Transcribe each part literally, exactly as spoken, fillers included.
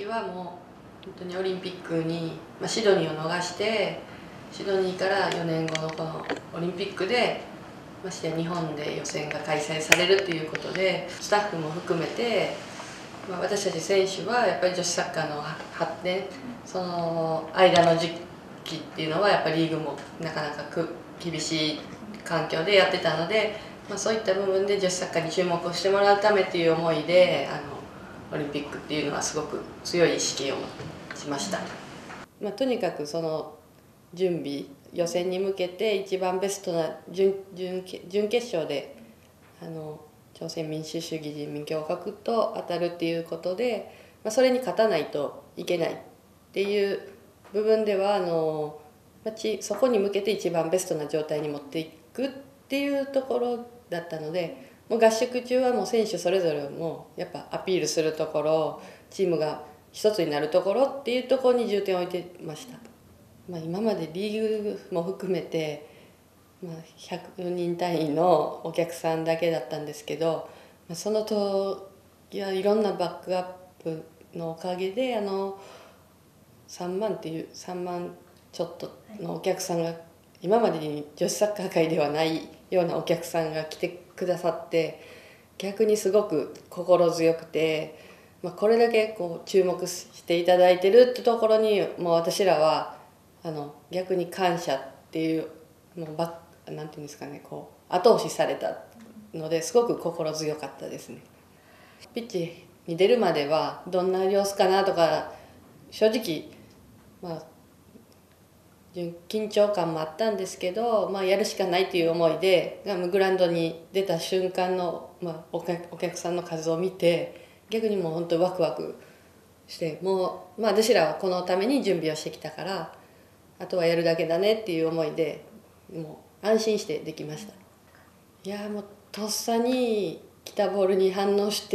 はもう本当にオリンピックに、まあ、シドニーを逃してシドニーからよねんごのこのオリンピックでまして日本で予選が開催されるということでスタッフも含めて、まあ、私たち選手はやっぱり女子サッカーの発展その間の時期っていうのはやっぱりリーグもなかなかく厳しい環境でやってたので、まあ、そういった部分で女子サッカーに注目をしてもらうためという思いであのオリンピックっていうのはすごく強い意識をしました、まあ、とにかくその準備予選に向けて一番ベストな 準, 準, 準決勝であの朝鮮民主主義人民共和国と当たるっていうことで、まあ、それに勝たないといけないっていう部分ではあの、まあ、ちそこに向けて一番ベストな状態に持っていくっていうところだったので、もう合宿中はもう選手それぞれもやっぱアピールするところチームが一つになるところっていうところに重点を置いてました。まあ、今までリーグも含めて、まあ、ひゃくにん単位のお客さんだけだったんですけど、まあ、その時はいろんなバックアップのおかげであのさんまんっていうさんまんちょっとのお客さんが今までに女子サッカー界ではないようなお客さんが来てくださって逆にすごく心強くて、まあ、これだけこう注目していただいてるってところにもう私らはあの逆に感謝っていうもうばなんていうんですかねこう後押しされたのですごく心強かったですね。ピッチに出るまではどんな様子かなとか正直まあ緊張感もあったんですけど、まあ、やるしかないという思いでグラウンドに出た瞬間の、まあ、お客さんの数を見て逆にもう本当にワクワクしてもう、まあ、私らはこのために準備をしてきたからあとはやるだけだねっていう思いでもう安心してできました。いやもうとっさに来たボールに反応して、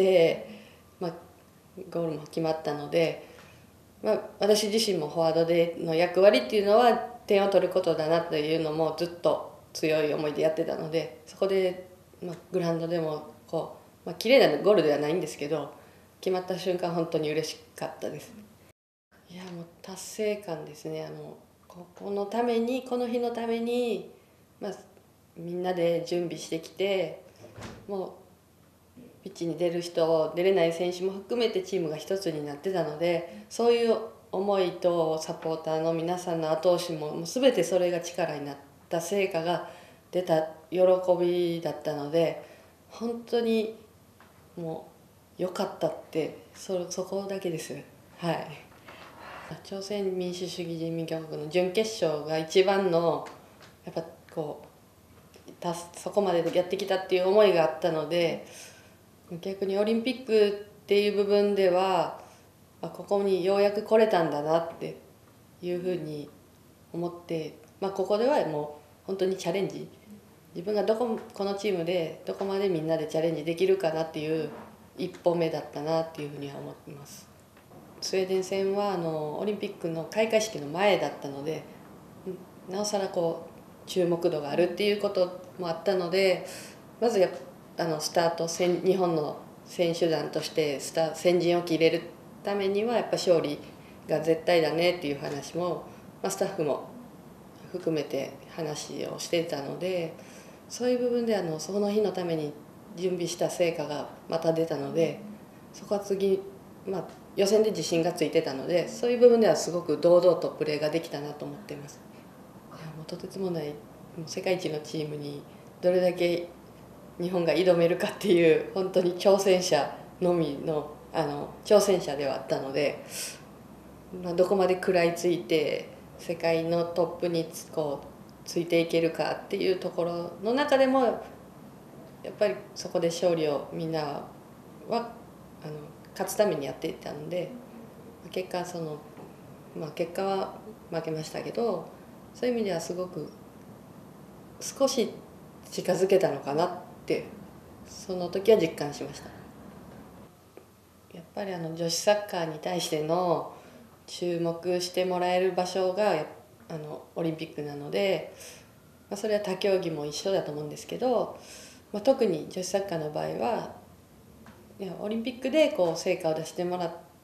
まあ、ゴールも決まったので、まあ、私自身もフォワードでの役割っていうのは点を取ることだなというのもずっと強い思いでやってたのでそこで、まあ、グラウンドでもこう、まあ綺麗なゴールではないんですけど決まった瞬間本当に嬉しかったです。いやもう達成感ですね。あのここのためにこの日のために、まあ、みんなで準備してきてもうピッチに出る人出れない選手も含めてチームが一つになってたのでそういう思いとサポーターの皆さんの後押しももう全てそれが力になった成果が出た喜びだったので本当にもう良かったってそそこだけです。はい。朝鮮民主主義人民共和国の準決勝が一番のやっぱこうたそこまでやってきたっていう思いがあったので逆にオリンピックっていう部分ではここにようやく来れたんだなっていうふうに思って、まあ、ここではもう本当にチャレンジ自分がどここのチームでどこまでみんなでチャレンジできるかなっていう一歩目だったなっていうふうには思っています。スウェーデン戦はあのオリンピックの開会式の前だったのでなおさらこう注目度があるっていうこともあったのでまずやあのスタート日本の選手団としてスタ先陣を切れるためにはやっぱ勝利が絶対だねっていう話も、まあ、スタッフも含めて話をしてたのでそういう部分であのその日のために準備した成果がまた出たのでそこは次、まあ、予選で自信がついてたのでそういう部分ではすごく堂々とプレーができたなと思っています。いやもうとてつもない世界一のチームにどれだけ日本が挑めるかっていう本当に挑戦者のみのあの挑戦者ではあったので、まあ、どこまで食らいついて世界のトップにこうついていけるかっていうところの中でもやっぱりそこで勝利をみんなはあの勝つためにやっていたので結果その、まあ、結果は負けましたけどそういう意味ではすごく少し近づけたのかなってその時は実感しました。やっぱりあの女子サッカーに対しての注目してもらえる場所があのオリンピックなので、まあ、それは他競技も一緒だと思うんですけど、まあ、特に女子サッカーの場合はいやオリンピックでこう成果を出してもらっ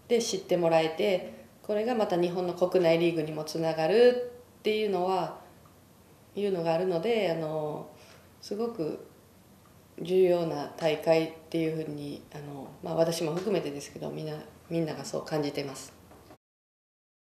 で知ってもらえて、これがまた日本の国内リーグにもつながるっていうのはいうのがあるので、あのすごく重要な大会っていうふうにあの、まあ、私も含めてですけどみんなみんながそう感じてます。